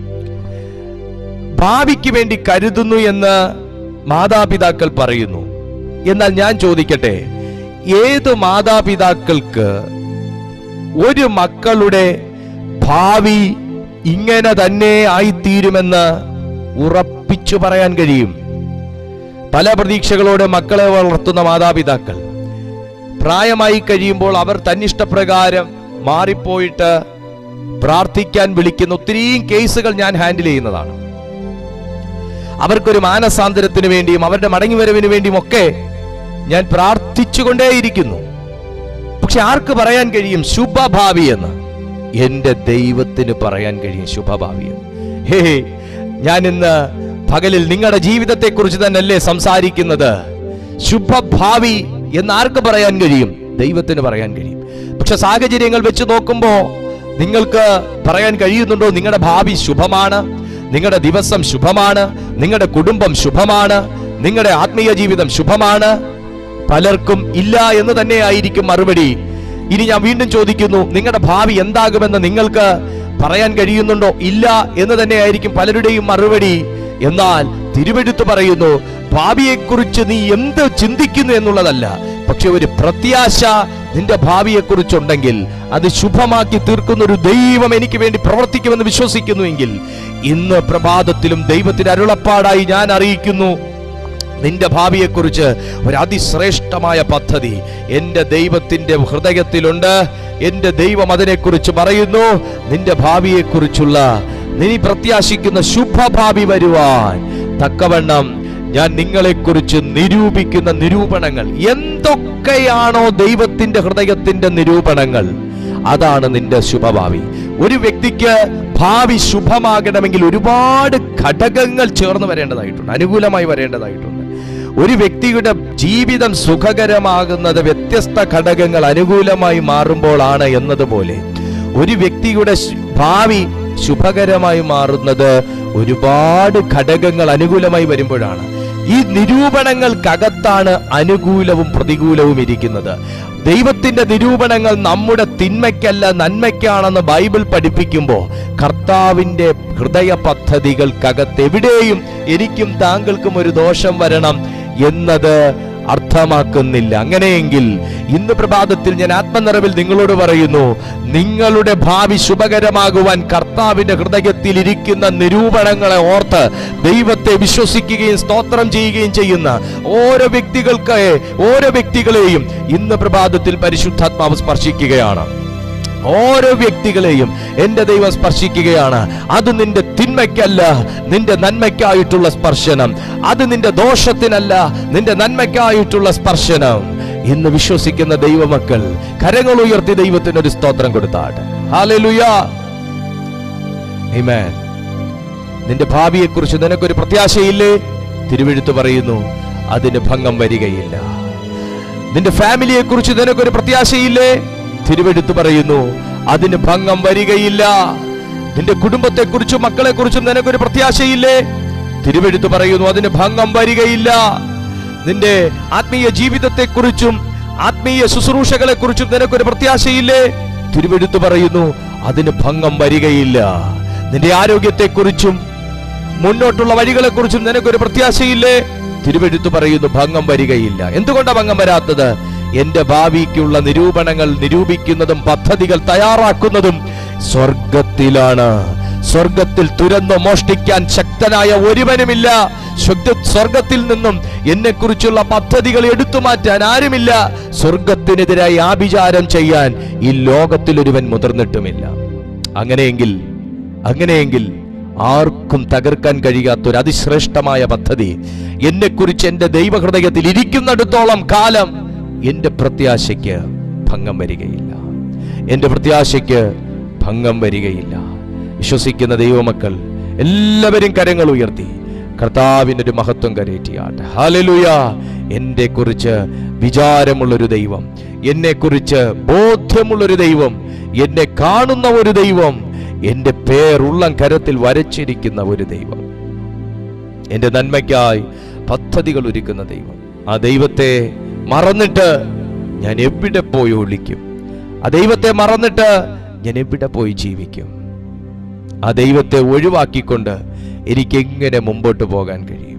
ഭാവിക്ക് വേണ്ടി കരുതുന്നു എന്ന് മാതാപിതാക്കൾ പറയുന്നു. എന്നാൽ ഞാൻ ചോദിക്കട്ടെ, ഏത് മാതാപിതാക്കൾക്ക് ഒരു മക്കളുടെ ഭാവി ഇങ്ങനെ തന്നെ ആയിത്തീരുമെന്ന് ഉറപ്പിച്ചു പറയാൻ കഴിയും? പല പ്രതീക്ഷകളോടെ മക്കളെ വളർത്തുന്ന മാതാപിതാക്കൾ പ്രായമായി കഴിയുമ്പോൾ അവർ തന്നിഷ്ടപ്രകാരം മാറിപ്പോയിട്ട് പ്രാർത്ഥിക്കാൻ വിളിക്കുന്ന ഒത്തിരിയും കേസുകൾ ഞാൻ ഹാൻഡിൽ ചെയ്യുന്നതാണ്. അവർക്കൊരു മാനസാന്തരത്തിന് വേണ്ടിയും അവരുടെ മടങ്ങിവരവിന് വേണ്ടിയും ഒക്കെ ഞാൻ പ്രാർത്ഥിച്ചുകൊണ്ടേയിരിക്കുന്നു. പക്ഷെ ആർക്ക് പറയാൻ കഴിയും ശുഭഭാവി എന്ന്? എന്റെ ദൈവത്തിന് പറയാൻ കഴിയും ശുഭഭാവി എന്ന്. ഹേ, ഞാൻ ഇന്ന് പകലിൽ നിങ്ങളുടെ ജീവിതത്തെ കുറിച്ച് തന്നെയല്ലേ സംസാരിക്കുന്നത്. ശുഭഭാവി എന്ന് ആർക്ക് പറയാൻ കഴിയും? ദൈവത്തിന് പറയാൻ കഴിയും. പക്ഷെ സാഹചര്യങ്ങൾ വെച്ച് നോക്കുമ്പോ നിങ്ങൾക്ക് പറയാൻ കഴിയുന്നുണ്ടോ നിങ്ങളുടെ ഭാവി ശുഭമാണ്, നിങ്ങളുടെ ദിവസം ശുഭമാണ്, നിങ്ങളുടെ കുടുംബം ശുഭമാണ്, നിങ്ങളുടെ ആത്മീയ ജീവിതം ശുഭമാണ്? പലർക്കും ഇല്ല എന്ന് തന്നെ ആയിരിക്കും മറുപടി. ഇനി ഞാൻ വീണ്ടും ചോദിക്കുന്നു, നിങ്ങളുടെ ഭാവി എന്താകുമെന്ന് നിങ്ങൾക്ക് പറയാൻ കഴിയുന്നുണ്ടോ? ഇല്ല എന്ന് തന്നെയായിരിക്കും പലരുടെയും മറുപടി. എന്നാൽ തിരുവെഴുത്ത് പറയുന്നു, ഭാവിയെക്കുറിച്ച് നീ എന്ത് ചിന്തിക്കുന്നു എന്നുള്ളതല്ല, പക്ഷെ ഒരു പ്രത്യാശ നിന്റെ ഭാവിയെക്കുറിച്ചുണ്ടെങ്കിൽ അത് ശുഭമാക്കി തീർക്കുന്ന ഒരു ദൈവം എനിക്ക് വേണ്ടി പ്രവർത്തിക്കുമെന്ന് വിശ്വസിക്കുന്നുവെങ്കിൽ ഇന്ന് പ്രഭാതത്തിലും ദൈവത്തിന്റെ അരുളപ്പാടായി ഞാൻ അറിയിക്കുന്നു, നിന്റെ ഭാവിയെക്കുറിച്ച് ഒരു അതിശ്രേഷ്ഠമായ പദ്ധതി എൻ്റെ ദൈവത്തിന്റെ ഹൃദയത്തിലുണ്ട്. എൻ്റെ ദൈവം അതിനെക്കുറിച്ച് പറയുന്നു. നിന്റെ ഭാവിയെക്കുറിച്ചുള്ള നീ പ്രത്യാശിക്കുന്ന ശുഭഭാവി വരുവാൻ തക്കവണ്ണം ഞാൻ നിങ്ങളെക്കുറിച്ച് നിരൂപിക്കുന്ന നിരൂപണങ്ങൾ എന്തൊക്കെയാണോ ദൈവത്തിന്റെ ഹൃദയത്തിന്റെ നിരൂപണങ്ങൾ, അതാണ് നിന്റെ ശുഭഭാവി. ഒരു വ്യക്തിക്ക് ഭാവി ശുഭമാകണമെങ്കിൽ ഒരുപാട് ഘടകങ്ങൾ ചേർന്ന് വരേണ്ടതായിട്ടുണ്ട്, അനുകൂലമായി വരേണ്ടതായിട്ടുണ്ട്. ഒരു വ്യക്തിയുടെ ജീവിതം സുഖകരമാകുന്നത് വ്യത്യസ്ത ഘടകങ്ങൾ അനുകൂലമായി മാറുമ്പോഴാണ് എന്നതുപോലെ ഒരു വ്യക്തിയുടെ ഭാവി ശുഭകരമായി മാറുന്നത് ഒരുപാട് ഘടകങ്ങൾ അനുകൂലമായി വരുമ്പോഴാണ്. ഈ നിരൂപണങ്ങൾക്കകത്താണ് അനുകൂലവും പ്രതികൂലവും ഇരിക്കുന്നത്. ദൈവത്തിന്റെ നിരൂപണങ്ങൾ നമ്മുടെ തിന്മയ്ക്കല്ല നന്മയ്ക്കാണെന്ന് ബൈബിൾ പഠിപ്പിക്കുമ്പോൾ കർത്താവിന്റെ ഹൃദയ പദ്ധതികൾക്കകത്ത് എവിടെയും എനിക്കും താങ്കൾക്കും ഒരു ദോഷം വരണം എന്നത് അർത്ഥമാക്കുന്നില്ല. അങ്ങനെയെങ്കിൽ ഇന്ന് പ്രഭാതത്തിൽ ഞാൻ ആത്മനിറവിൽ നിങ്ങളോട് പറയുന്നു, നിങ്ങളുടെ ഭാവി ശുഭകരമാകുവാൻ കർത്താവിന്റെ ഹൃദയത്തിൽ ഇരിക്കുന്ന നിരൂപണങ്ങളെ ഓർത്ത് ദൈവത്തെ വിശ്വസിക്കുകയും സ്തോത്രം ചെയ്യുകയും ചെയ്യുന്ന ഓരോ വ്യക്തികൾക്ക് ഓരോ വ്യക്തികളെയും ഇന്ന് പ്രഭാതത്തിൽ പരിശുദ്ധാത്മാവ് സ്പർശിക്കുകയാണ്. ഓരോ വ്യക്തികളെയും എൻ്റെ ദൈവം സ്പർശിക്കുകയാണ്. അത് നിന്റെ തിന്മയ്ക്കല്ല, നിന്റെ നന്മയ്ക്കായിട്ടുള്ള സ്പർശനം. അത് നിന്റെ ദോഷത്തിനല്ല, നിന്റെ നന്മയ്ക്കായിട്ടുള്ള സ്പർശനം. ഇന്ന് വിശ്വസിക്കുന്ന ദൈവമക്കൾ കരങ്ങൾ ഉയർത്തി ദൈവത്തിന് ഒരു സ്തോത്രം കൊടുത്താട്ടെ. ഹല്ലേലൂയ, ആമേൻ. നിന്റെ ഭാവിയെക്കുറിച്ച് നിനക്കൊരു പ്രത്യാശയില്ലേ? തിരുവെഴുത്ത് പറയുന്നു, അതിന് ഭംഗം വരികയില്ല. നിന്റെ ഫാമിലിയെ കുറിച്ച് നിനക്കൊരു പ്രത്യാശയില്ലേ? തിരുവെഴുത്ത് പറയുന്നു, അതിന് ഭംഗം വരികയില്ല. നിന്റെ കുടുംബത്തെക്കുറിച്ചും മക്കളെക്കുറിച്ചും നിനക്കൊരു പ്രത്യാശയില്ലേ? തിരുവെഴുത്ത് പറയുന്നു, അതിന് ഭംഗം വരികയില്ല. നിന്റെ ആത്മീയ ജീവിതത്തെക്കുറിച്ചും ആത്മീയ ശുശ്രൂഷകളെ കുറിച്ചും നിനക്കൊരു പ്രത്യാശയില്ലേ? തിരുവെഴുത്ത് പറയുന്നു, അതിന് ഭംഗം വരികയില്ല. നിന്റെ ആരോഗ്യത്തെക്കുറിച്ചും മുന്നോട്ടുള്ള വഴികളെ കുറിച്ചും നിനക്കൊരു പ്രത്യാശയില്ലേ? തിരുവെഴുത്ത് പറയുന്നു, ഭംഗം വരികയില്ല. എന്തുകൊണ്ടാണ് ഭംഗം വരാത്തത്? എന്റെ ഭാവിക്കുള്ള നിരൂപണങ്ങൾ നിരൂപിക്കുന്നതും പദ്ധതികൾ തയ്യാറാക്കുന്നതും സ്വർഗത്തിലാണ്. സ്വർഗത്തിൽ തുരന്നു മോഷ്ടിക്കാൻ ശക്തനായ ഒരുവനുമില്ല. സ്വർഗത്തിൽ നിന്നും എന്നെ കുറിച്ചുള്ള പദ്ധതികൾ എടുത്തു മാറ്റാൻ ആരുമില്ല. സ്വർഗത്തിനെതിരായി ആഭിചാരം ചെയ്യാൻ ഈ ലോകത്തിൽ ഒരുവൻ മുതിർന്നിട്ടുമില്ല. അങ്ങനെയെങ്കിൽ അങ്ങനെയെങ്കിൽ ആർക്കും തകർക്കാൻ കഴിയാത്ത ഒരു അതിശ്രേഷ്ഠമായ പദ്ധതി എന്നെ കുറിച്ച് എന്റെ ദൈവഹൃദയത്തിൽ ഇരിക്കുന്നിടത്തോളം കാലം എന്റെ പ്രത്യാശയ്ക്ക് ഭംഗം വരികയില്ല. എന്റെ പ്രത്യാശയ്ക്ക് ഭംഗം വരികയില്ല. വിശ്വസിക്കുന്ന ദൈവമക്കൾ എല്ലാവരും കരങ്ങൾ ഉയർത്തി കർത്താവിൻ്റെ ഒരു മഹത്വം കരേറ്റിയാട്ടെ. ഹല്ലേലൂയ. എന്നെ കുറിച്ച് വിചാരമുള്ളൊരു ദൈവം, എന്നെ കുറിച്ച് ബോധ്യമുള്ളൊരു ദൈവം, എന്നെ കാണുന്ന ഒരു ദൈവം, എന്റെ പേരുള്ളം കരത്തിൽ വരച്ചിരിക്കുന്ന ഒരു ദൈവം, എന്റെ നന്മയ്ക്കായി പദ്ധതികൾ ഒരുക്കുന്ന ദൈവം. ആ ദൈവത്തെ മറന്നിട്ട് ഞാൻ എവിടെ പോയി ഒളിക്കും? ആ ദൈവത്തെ മറന്നിട്ട് ഞാൻ എവിടെ പോയി ജീവിക്കും? ആ ദൈവത്തെ ഒഴിവാക്കിക്കൊണ്ട് എനിക്ക് എങ്ങനെ മുമ്പോട്ട് പോകാൻ കഴിയും?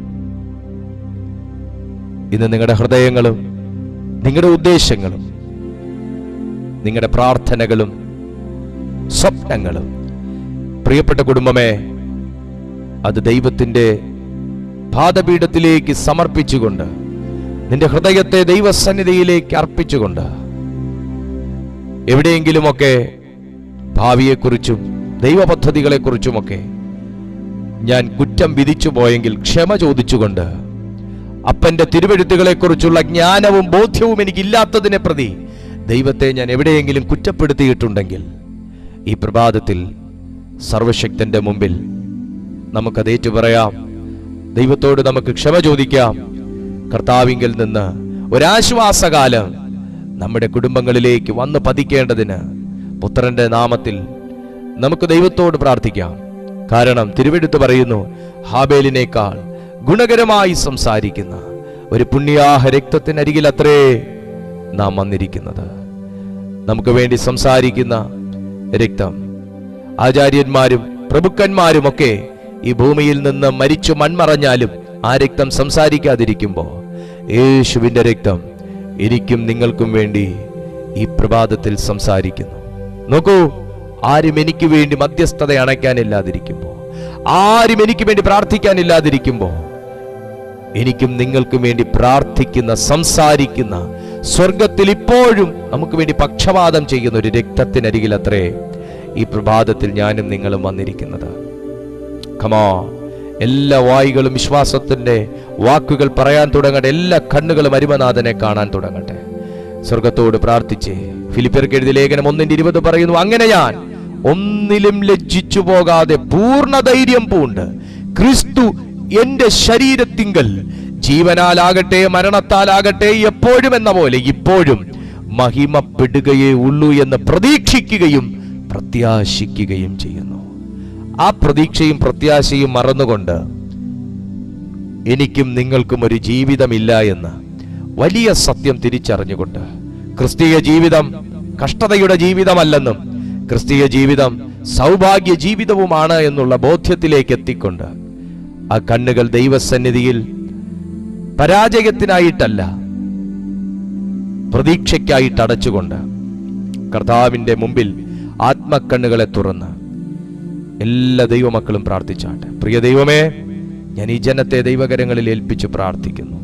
ഇന്ന് നിങ്ങളുടെ ഹൃദയങ്ങളും നിങ്ങളുടെ ഉദ്ദേശങ്ങളും നിങ്ങളുടെ പ്രാർത്ഥനകളും സ്വപ്നങ്ങളും, പ്രിയപ്പെട്ട കുടുംബമേ, അത് ദൈവത്തിന്റെ പാദപീഠത്തിലേക്ക് സമർപ്പിച്ചുകൊണ്ട് നിന്റെ ഹൃദയത്തെ ദൈവസന്നിധിയിലേക്ക് അർപ്പിച്ചുകൊണ്ട് എവിടെയെങ്കിലുമൊക്കെ ഭാവിയെക്കുറിച്ചും ദൈവപദ്ധതികളെക്കുറിച്ചുമൊക്കെ ഞാൻ കുറ്റം വിധിച്ചു പോയെങ്കിൽ ക്ഷമ ചോദിച്ചുകൊണ്ട് അപ്പന്റെ തിരുവെഴുത്തുകളെക്കുറിച്ചുള്ള ജ്ഞാനവും ബോധ്യവും എനിക്കില്ലാത്തതിനെ പ്രതി ദൈവത്തെ ഞാൻ എവിടെയെങ്കിലും കുറ്റപ്പെടുത്തിയിട്ടുണ്ടെങ്കിൽ ഈ പ്രഭാതത്തിൽ സർവശക്തന്റെ മുമ്പിൽ നമുക്കത് ഏറ്റുപറയാം. ദൈവത്തോട് നമുക്ക് ക്ഷമ ചോദിക്കാം. കർത്താവിങ്കിൽ നിന്ന് ഒരാശ്വാസകാലം നമ്മുടെ കുടുംബങ്ങളിലേക്ക് വന്ന് പതിക്കേണ്ടതിന് പുത്രന്റെ നാമത്തിൽ നമുക്ക് ദൈവത്തോട് പ്രാർത്ഥിക്കാം. കാരണം തിരുവെഴുത്ത് പറയുന്നു, ഹാബേലിനേക്കാൾ ഗുണകരമായി സംസാരിക്കുന്ന ഒരു പുണ്യാഹ രക്തത്തിനരികിൽ അത്രേ നാം വന്നിരിക്കുന്നത്. നമുക്ക് വേണ്ടി സംസാരിക്കുന്ന രക്തം ആചാര്യന്മാരും പ്രഭുക്കന്മാരുമൊക്കെ ഈ ഭൂമിയിൽ നിന്ന് മരിച്ചു മൺമറഞ്ഞാലും ആ രക്തം സംസാരിക്കാതിരിക്കുമ്പോൾ യേശുവിന്റെ രക്തം എനിക്കും നിങ്ങൾക്കും വേണ്ടി ഈ പ്രഭാതത്തിൽ സംസാരിക്കുന്നു. നോക്കൂ, ആരും എനിക്ക് വേണ്ടി മധ്യസ്ഥത അണയ്ക്കാനില്ലാതിരിക്കുമ്പോ, ആരും എനിക്ക് വേണ്ടി പ്രാർത്ഥിക്കാനില്ലാതിരിക്കുമ്പോ, എനിക്കും നിങ്ങൾക്കും വേണ്ടി പ്രാർത്ഥിക്കുന്ന, സംസാരിക്കുന്ന, സ്വർഗത്തിൽ ഇപ്പോഴും നമുക്ക് വേണ്ടി പക്ഷപാതം ചെയ്യുന്ന ഒരു രക്തത്തിനരികിൽ അത്രേ ഈ പ്രഭാതത്തിൽ ഞാനും നിങ്ങളും വന്നിരിക്കുന്നത്. കമാ, എല്ലാ വായികളും വിശ്വാസത്തിന്റെ വാക്കുകൾ പറയാൻ തുടങ്ങട്ടെ. എല്ലാ കണ്ണുകളും അരിമനാഥനെ കാണാൻ തുടങ്ങട്ടെ. സ്വർഗത്തോട് പ്രാർത്ഥിച്ചേ. ഫിലിപ്പിയർക്ക് എഴുതിയ ലേഖനം ഒന്നിന്റെ ഇരുപത് പറയുന്നു, അങ്ങനെ ഞാൻ ഒന്നിലും ലജ്ജിച്ചു പോകാതെ പൂർണ്ണ ധൈര്യം പൂണ്ട് ക്രിസ്തു എന്റെ ശരീരത്തിങ്കൽ ജീവനാലാകട്ടെ മരണത്താലാകട്ടെ എപ്പോഴും എന്ന പോലെ ഇപ്പോഴും മഹിമപ്പെടുകയേ ഉള്ളൂ എന്ന് പ്രതീക്ഷിക്കുകയും പ്രത്യാശിക്കുകയും ചെയ്യുന്നു. ആ പ്രതീക്ഷയും പ്രത്യാശയും മറന്നുകൊണ്ട് എനിക്കും നിങ്ങൾക്കും ഒരു ജീവിതമില്ല എന്ന് വലിയ സത്യം തിരിച്ചറിഞ്ഞുകൊണ്ട്, ക്രിസ്തീയ ജീവിതം കഷ്ടതയുടെ ജീവിതമല്ലെന്നും ക്രിസ്തീയ ജീവിതം സൗഭാഗ്യ ജീവിതവുമാണ് എന്നുള്ള ബോധ്യത്തിലേക്ക് എത്തിക്കൊണ്ട് ആ കണ്ണുകൾ ദൈവസന്നിധിയിൽ പരാജയത്തിനായിട്ടല്ല, പ്രതീക്ഷയ്ക്കായിട്ട് അടച്ചുകൊണ്ട് കർത്താവിന്റെ മുമ്പിൽ ആത്മക്കണ്ണുകളെ തുറന്ന് എല്ലാ ദൈവമക്കളും പ്രാർത്ഥിച്ചാട്ടെ. പ്രിയ ദൈവമേ, ഞാൻ ഈ ജനത്തെ ദൈവകരങ്ങളിൽ ഏൽപ്പിച്ചു പ്രാർത്ഥിക്കുന്നു.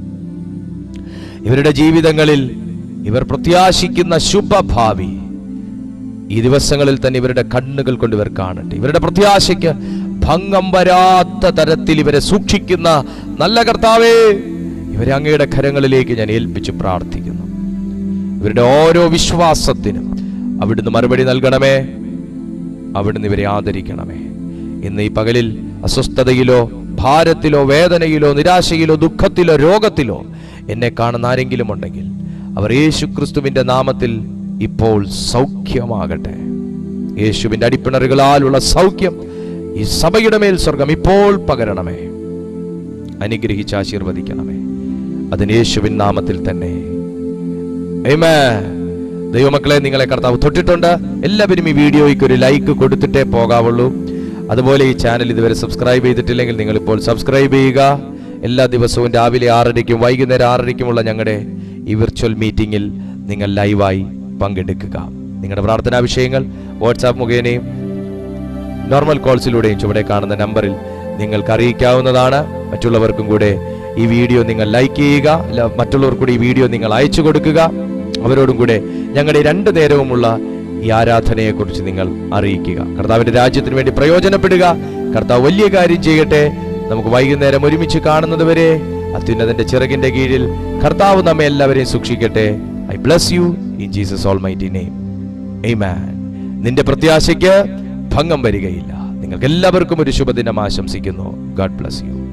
ഇവരുടെ ജീവിതങ്ങളിൽ ഇവർ പ്രത്യാശിക്കുന്ന ശുഭഭാവി ഈ ദിവസങ്ങളിൽ തന്നെ ഇവരുടെ കണ്ണുകൾ കൊണ്ട് ഇവർ കാണട്ടെ. ഇവരുടെ പ്രത്യാശയ്ക്ക് ഭംഗം വരാത്ത തരത്തിൽ ഇവരെ സൂക്ഷിക്കുന്ന നല്ല കർത്താവേ, ഇവരെ അങ്ങയുടെ കരങ്ങളിലേക്ക് ഞാൻ ഏൽപ്പിച്ചു പ്രാർത്ഥിക്കുന്നു. ഇവരുടെ ഓരോ വിശ്വാസത്തിനും അവിടുന്ന് മറുപടി നൽകണമേ. അവിടുന്ന് ഇവരെ ആദരിക്കണമേ. ഇന്ന് ഈ പകലിൽ അസ്വസ്ഥതയിലോ ഭാരത്തിലോ വേദനയിലോ നിരാശയിലോ ദുഃഖത്തിലോ രോഗത്തിലോ എന്നെ കാണുന്ന ആരെങ്കിലും ഉണ്ടെങ്കിൽ അവർ യേശു ക്രിസ്തുവിന്റെ നാമത്തിൽ ഇപ്പോൾ സൗഖ്യമാകട്ടെ. യേശുവിന്റെ അടിപ്പിണറുകളാലുള്ള സൗഖ്യം ഈ സഭയുടെ മേൽ സ്വർഗം ഇപ്പോൾ പകരണമേ. അനുഗ്രഹിച്ച് ആശീർവദിക്കണമേ. അതിന് യേശുവിൻ നാമത്തിൽ തന്നെ ആമേൻ. ദൈവമക്കളെ, നിങ്ങളെ കർത്താവ് തൊട്ടിട്ടുണ്ട്. എല്ലാവരും ഈ വീഡിയോയ്ക്ക് ഒരു ലൈക്ക് കൊടുത്തിട്ടേ പോകാവുള്ളൂ. അതുപോലെ ഈ ചാനൽ ഇതുവരെ സബ്സ്ക്രൈബ് ചെയ്തിട്ടില്ലെങ്കിൽ നിങ്ങൾ ഇപ്പോൾ സബ്സ്ക്രൈബ് ചെയ്യുക. എല്ലാ ദിവസവും രാവിലെ ആറരയ്ക്കും വൈകുന്നേരം ആറരയ്ക്കുമുള്ള ഞങ്ങളുടെ ഈ വിർച്വൽ മീറ്റിംഗിൽ നിങ്ങൾ ലൈവായി പങ്കെടുക്കുക. നിങ്ങളുടെ പ്രാർത്ഥനാ വിഷയങ്ങൾ വാട്സാപ്പ് മുഖേനയും നോർമൽ കോൾസിലൂടെയും ചുവടെ കാണുന്ന നമ്പറിൽ നിങ്ങൾക്ക് അറിയിക്കാവുന്നതാണ്. മറ്റുള്ളവർക്കും കൂടെ ഈ വീഡിയോ നിങ്ങൾ ലൈക്ക് ചെയ്യുക. മറ്റുള്ളവർ കൂടി ഈ വീഡിയോ നിങ്ങൾ അയച്ചു കൊടുക്കുക. അവരോടും കൂടെ ഞങ്ങളുടെ രണ്ടു നേരവുമുള്ള ഈ ആരാധനയെക്കുറിച്ച് നിങ്ങൾ അറിയിക്കുക. കർത്താവിന്റെ രാജ്യത്തിന് വേണ്ടി പ്രയോജനപ്പെടുക. കർത്താവ് വലിയ കാര്യം ചെയ്യട്ടെ. നമുക്ക് വൈകുന്നേരം ഒരുമിച്ച് കാണുന്നത് വരെ അത്യുന്നതന്റെ ചിറകിന്റെ കീഴിൽ കർത്താവ് നമ്മെ എല്ലാവരെയും സൂക്ഷിക്കട്ടെ. I bless you in Jesus almighty name. ആമേൻ. നിന്റെ പ്രത്യാശയ്ക്ക് ഭംഗം വരികയില്ല. നിങ്ങൾക്ക് എല്ലാവർക്കും ഒരു ശുഭദിനം ആശംസിക്കുന്നു. God bless U.